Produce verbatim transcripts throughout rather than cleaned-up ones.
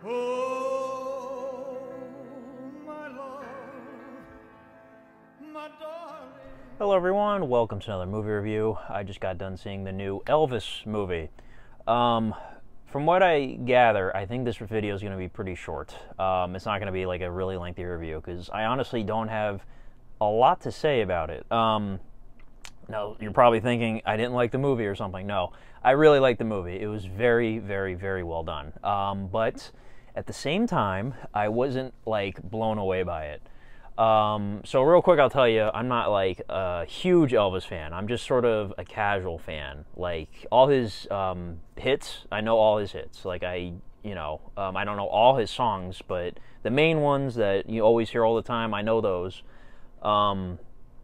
Oh, my love, my darling. Hello everyone, welcome to another movie review. I just got done seeing the new Elvis movie. Um, from what I gather, I think this video is going to be pretty short. Um, it's not going to be like a really lengthy review because I honestly don't have a lot to say about it. Um, now, you're probably thinking I didn't like the movie or something. No, I really liked the movie. It was very, very, very well done. Um, but at the same time, I wasn't like blown away by it. Um, so real quick, I'll tell you, I'm not like a huge Elvis fan. I'm just sort of a casual fan. Like all his um, hits, I know all his hits. Like I, you know, um, I don't know all his songs, but the main ones that you always hear all the time, I know those. Um,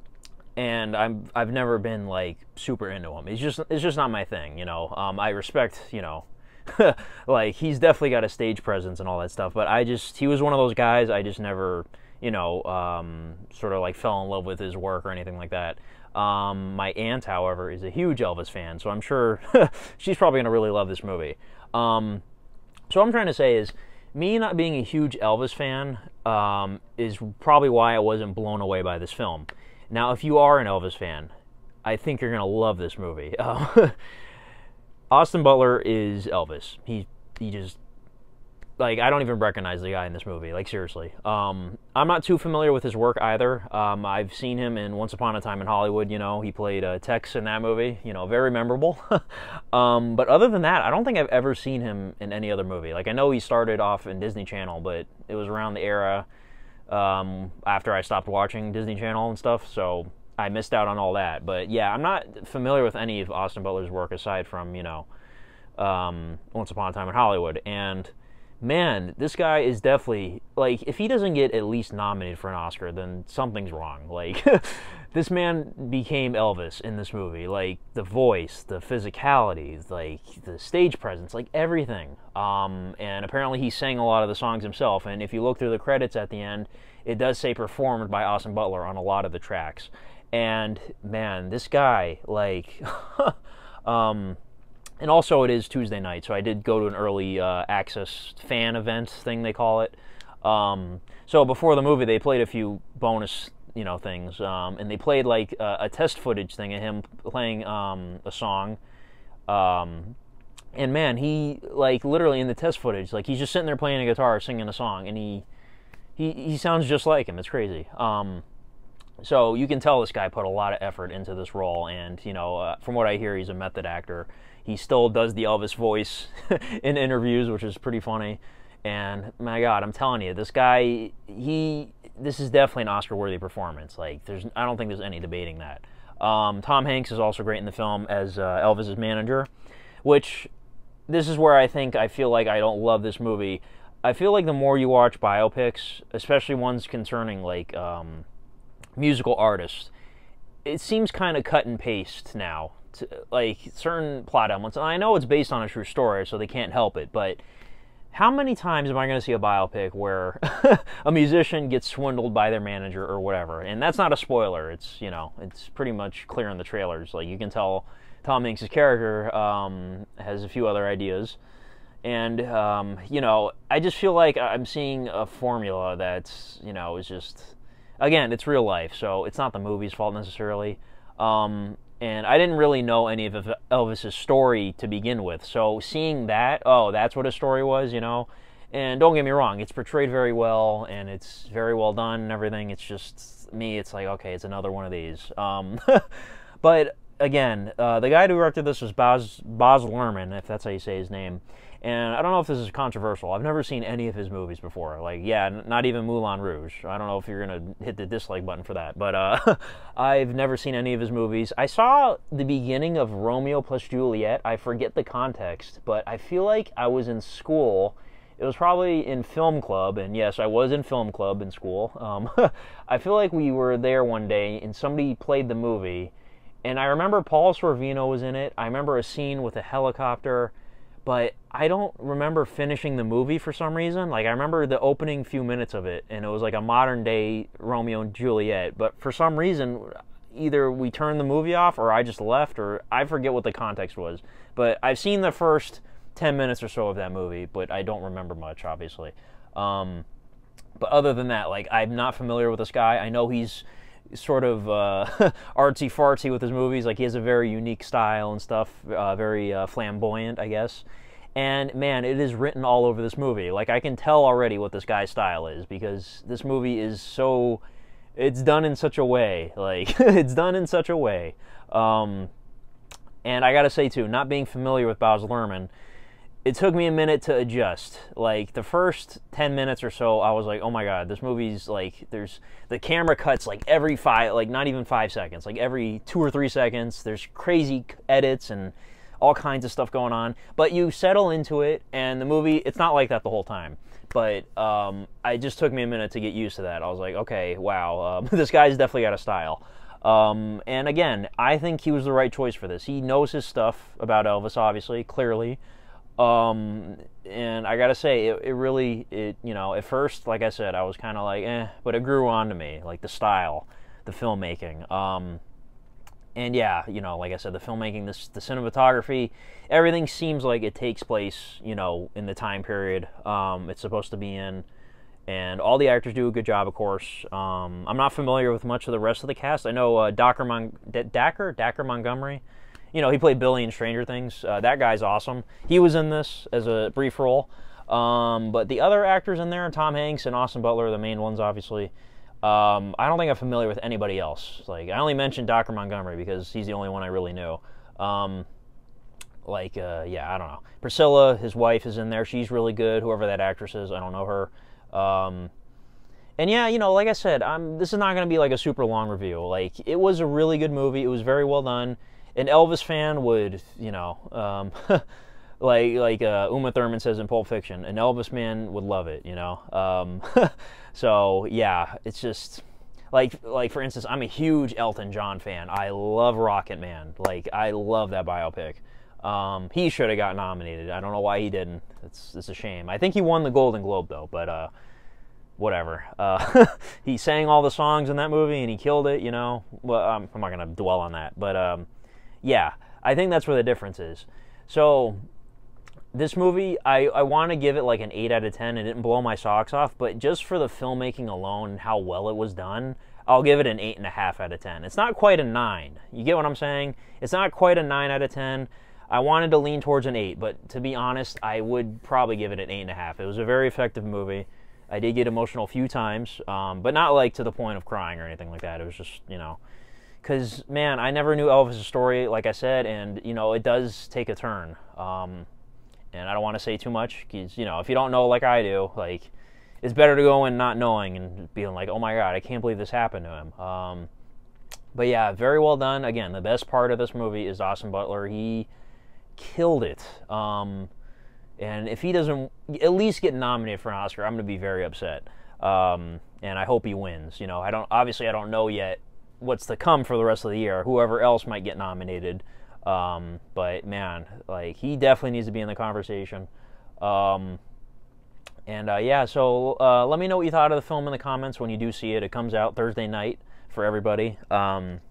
and I'm I've never been like super into him. It's just it's just not my thing, you know. Um, I respect, you know. Like he's definitely got a stage presence and all that stuff, but I just he was one of those guys I just never. you know, um, sort of like fell in love with his work or anything like that. Um, my aunt, however, is a huge Elvis fan, so I'm sure she's probably going to really love this movie. Um, so what I'm trying to say is, me not being a huge Elvis fan um, is probably why I wasn't blown away by this film. Now, if you are an Elvis fan, I think you're going to love this movie. Uh, Austin Butler is Elvis. He, he just... Like, I don't even recognize the guy in this movie, like, seriously. Um, I'm not too familiar with his work either. Um, I've seen him in Once Upon a Time in Hollywood, you know. He played uh, Tex in that movie, you know, very memorable. um, but other than that, I don't think I've ever seen him in any other movie. Like, I know he started off in Disney Channel, but it was around the era um, after I stopped watching Disney Channel and stuff, so I missed out on all that. But, yeah, I'm not familiar with any of Austin Butler's work aside from, you know, um, Once Upon a Time in Hollywood. And... man, this guy is definitely, like, if he doesn't get at least nominated for an Oscar, then something's wrong. Like, this man became Elvis in this movie. Like, the voice, the physicality, like, the stage presence, like, everything. Um, and apparently he sang a lot of the songs himself, and if you look through the credits at the end, it does say performed by Austin Butler on a lot of the tracks. And, man, this guy, like, um... and also, it is Tuesday night, so I did go to an early uh, access fan event thing, they call it. Um, so before the movie, they played a few bonus, you know, things, um, and they played like uh, a test footage thing of him playing um, a song. Um, and man, he like literally in the test footage, like he's just sitting there playing a guitar, singing a song, and he he he sounds just like him. It's crazy. Um, so you can tell this guy put a lot of effort into this role, and you know, uh, from what I hear, he's a method actor. He still does the Elvis voice in interviews, which is pretty funny. And my God, I'm telling you, this guy, he, this is definitely an Oscar-worthy performance. Like, there's, I don't think there's any debating that. Um, Tom Hanks is also great in the film as uh, Elvis's manager, which, this is where I think I feel like I don't love this movie. I feel like the more you watch biopics, especially ones concerning like um, musical artists, it seems kind of cut and paste now. To, like certain plot elements, and I know it's based on a true story, so they can't help it, but how many times am I going to see a biopic where a musician gets swindled by their manager or whatever? And that's not a spoiler. It's, you know, it's pretty much clear in the trailers. Like, you can tell Tom Hanks' character um, has a few other ideas. And, um, you know, I just feel like I'm seeing a formula that's, you know, is just, again, it's real life, so it's not the movie's fault necessarily. Um, And I didn't really know any of Elvis's story to begin with. So seeing that, oh, that's what his story was, you know. And don't get me wrong, it's portrayed very well, and it's very well done and everything. It's just, me, it's like, okay, it's another one of these. Um, but, again, uh, the guy who directed this was Baz, Baz Luhrmann, if that's how you say his name. And I don't know if this is controversial. I've never seen any of his movies before. Like, yeah, not even Moulin Rouge. I don't know if you're going to hit the dislike button for that. But uh, I've never seen any of his movies. I saw the beginning of Romeo plus Juliet. I forget the context, but I feel like I was in school. It was probably in film club, and yes, I was in film club in school. Um, I feel like we were there one day, and somebody played the movie, and I remember Paul Sorvino was in it. I remember a scene with a helicopter, but I don't remember finishing the movie for some reason. Like, I remember the opening few minutes of it, and it was like a modern-day Romeo and Juliet, but for some reason, either we turned the movie off, or I just left, or I forget what the context was. But I've seen the first ten minutes or so of that movie, but I don't remember much, obviously. Um, but other than that, like, I'm not familiar with this guy. I know he's sort of uh, artsy-fartsy with his movies. Like, he has a very unique style and stuff, uh, very uh, flamboyant, I guess. And, man, it is written all over this movie. Like, I can tell already what this guy's style is, because this movie is so... It's done in such a way. Like, it's done in such a way. Um, and I gotta say, too, not being familiar with Baz Luhrmann, it took me a minute to adjust. Like, the first ten minutes or so, I was like, oh my god, this movie's, like, there's... The camera cuts, like, every five... Like, not even five seconds. Like, every two or three seconds. There's crazy edits and all kinds of stuff going on. But you settle into it, and the movie, it's not like that the whole time. But um, it just took me a minute to get used to that. I was like, okay, wow, um, this guy's definitely got a style. Um, and again, I think he was the right choice for this. He knows his stuff about Elvis, obviously, clearly. Um, and I gotta say, it, it really, it you know, at first, like I said, I was kind of like, eh, but it grew on to me, like the style, the filmmaking. Um, and yeah, you know, like I said, the filmmaking, this, the cinematography, everything seems like it takes place, you know, in the time period um, it's supposed to be in. And all the actors do a good job, of course. Um, I'm not familiar with much of the rest of the cast. I know uh, Dacker, Mon- D- Dacker? Dacker Montgomery. You know, he played Billy in Stranger Things. Uh, that guy's awesome. He was in this as a brief role. Um, but the other actors in there, Tom Hanks and Austin Butler, are the main ones, obviously. Um, I don't think I'm familiar with anybody else. Like, I only mentioned Dacker Montgomery because he's the only one I really knew. Um, like, uh, yeah, I don't know. Priscilla, his wife, is in there. She's really good. Whoever that actress is, I don't know her. Um, and yeah, you know, like I said, I'm, this is not going to be like a super long review. Like, it was a really good movie. It was very well done. An Elvis fan would, you know, um, like like uh, Uma Thurman says in Pulp Fiction, an Elvis man would love it, you know. Um, so yeah, it's just like like for instance, I'm a huge Elton John fan. I love Rocket Man. Like, I love that biopic. Um, he should have got nominated. I don't know why he didn't. It's it's a shame. I think he won the Golden Globe though, but uh, whatever. Uh, he sang all the songs in that movie and he killed it. You know. Well, um, I'm not gonna dwell on that, but. Um, Yeah, I think that's where the difference is. So, this movie, I, I want to give it like an eight out of ten. It didn't blow my socks off, but just for the filmmaking alone and how well it was done, I'll give it an eight point five out of ten. It's not quite a nine. You get what I'm saying? It's not quite a nine out of ten. I wanted to lean towards an eight, but to be honest, I would probably give it an eight point five. It was a very effective movie. I did get emotional a few times, um, but not like to the point of crying or anything like that. It was just, you know... Because, man, I never knew Elvis' story, like I said, and, you know, it does take a turn. Um, and I don't want to say too much, because, you know, if you don't know like I do, like, it's better to go in not knowing and being like, oh my god, I can't believe this happened to him. Um, but yeah, very well done. Again, the best part of this movie is Austin Butler. He killed it. Um, and if he doesn't at least get nominated for an Oscar, I'm going to be very upset. Um, and I hope he wins. You know, I don't, obviously I don't know yet what's to come for the rest of the year. Whoever else might get nominated. Um, but, man, like, he definitely needs to be in the conversation. Um, and, uh, yeah, so uh, let me know what you thought of the film in the comments when you do see it. It comes out Thursday night for everybody. Um,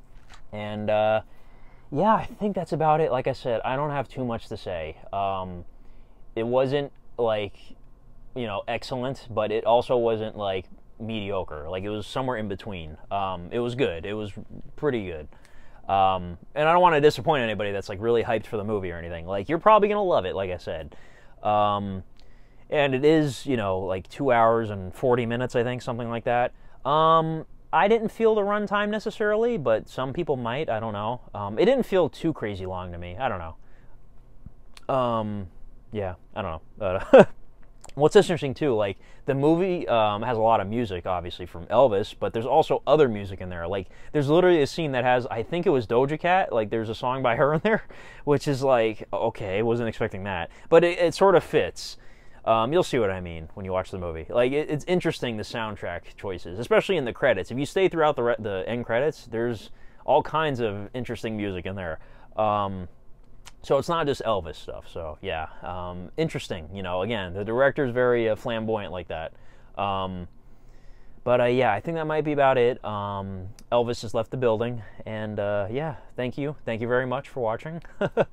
and, uh, yeah, I think that's about it. Like I said, I don't have too much to say. Um, it wasn't, like, you know, excellent, but it also wasn't, like, mediocre. Like, it was somewhere in between. Um, it was good. It was pretty good. Um, and I don't want to disappoint anybody that's like really hyped for the movie or anything. Like, you're probably gonna love it, like I said. Um, and it is, you know, like two hours and forty minutes, I think, something like that. Um, I didn't feel the runtime necessarily, but some people might. I don't know. Um, it didn't feel too crazy long to me. I don't know. Um, yeah, I don't know. Uh, What's interesting, too, like, the movie um, has a lot of music, obviously, from Elvis, but there's also other music in there. Like, there's literally a scene that has, I think it was Doja Cat, like, there's a song by her in there, which is like, okay, wasn't expecting that. But it, it sort of fits. Um, you'll see what I mean when you watch the movie. Like, it, it's interesting, the soundtrack choices, especially in the credits. If you stay throughout the, re- the end credits, there's all kinds of interesting music in there. Um... So it's not just Elvis stuff. So yeah, um, interesting. You know, again, the director's very uh, flamboyant like that. Um, but uh, yeah, I think that might be about it. Um, Elvis has left the building, and uh, yeah, thank you, thank you very much for watching.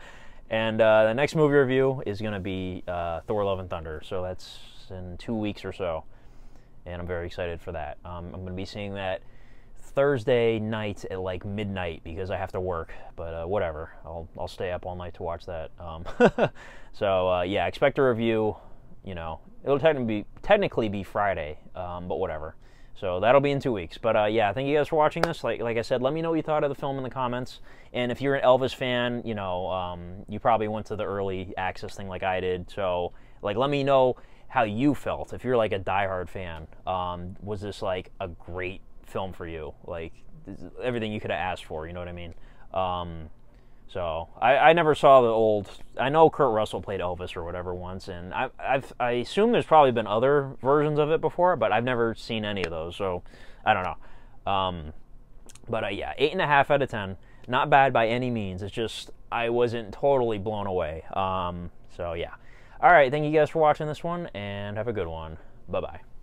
And uh, the next movie review is going to be uh, Thor: Love and Thunder. So that's in two weeks or so, and I'm very excited for that. Um, I'm going to be seeing that Thursday night at like midnight because I have to work. But uh, whatever, I'll I'll stay up all night to watch that. Um, so uh, yeah, expect a review. You know, it'll technically be technically be Friday, um, but whatever. So that'll be in two weeks. But uh, yeah, thank you guys for watching this. Like like I said, let me know what you thought of the film in the comments. And if you're an Elvis fan, you know, um, you probably went to the early access thing like I did. So like, let me know how you felt. If you're like a diehard fan, um, was this like a great film for you? Like everything you could have asked for. You know what I mean? Um, So I, I never saw the old. I know Kurt Russell played Elvis or whatever once, and I I've, I assume there's probably been other versions of it before, but I've never seen any of those. So I don't know. Um, but uh, yeah, eight and a half out of ten. Not bad by any means. It's just I wasn't totally blown away. Um, so yeah. All right. Thank you guys for watching this one, and have a good one. Bye bye.